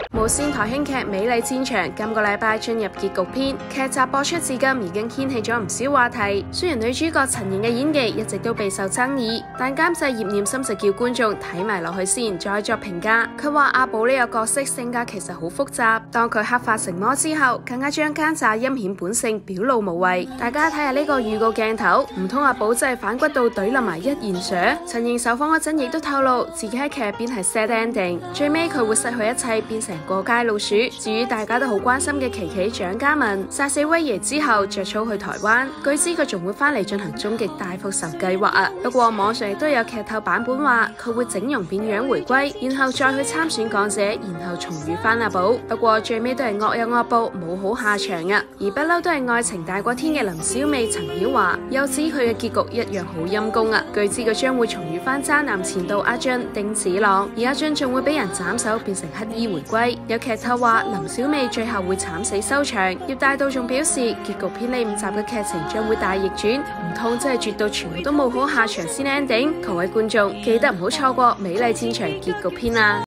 無線台慶劇《美麗戰場》今個禮拜進入結局篇，劇集播出至今已經掀起咗唔少話題。雖然女主角陳瑩嘅演技一直都備受爭議，但監製葉念琛就叫觀眾睇埋落去先，再作評價。佢話阿寶呢個角色性格其實好複雜，當佢黑化成魔之後，更加將奸詐陰險本性表露無遺。大家睇下呢個預告鏡頭，唔通阿寶真係反骨到懟冧埋一言 Sir？ 陳瑩受訪嗰陣亦都透露自己喺劇入邊係 sad ending， 最尾佢會失去一切，變成過街老鼠。至於大家都好關心嘅琪琪蔣嘉文殺死威爺之後着草去台灣，據知佢仲會翻嚟進行終極大復仇計劃啊。不過網上亦都有劇透版本話佢會整容變樣回歸，然後再去參選港姐，然後重遇翻阿寶。不過最尾都係惡有惡報，冇好下場啊。而不嬲都係愛情大過天嘅林小美陳曉華又指佢嘅結局一樣好陰功啊。據知佢將會重遇翻渣男前度阿俊丁子朗，而阿俊仲會俾人斬手變成乞衣回歸。有劇透話林小美最後會慘死收場。葉大道仲表示結局篇呢5集嘅劇情將會大逆轉，唔通真係絕到全部都冇好下場先 ending？ 各位觀眾記得唔好錯過《美麗戰場》結局篇啊！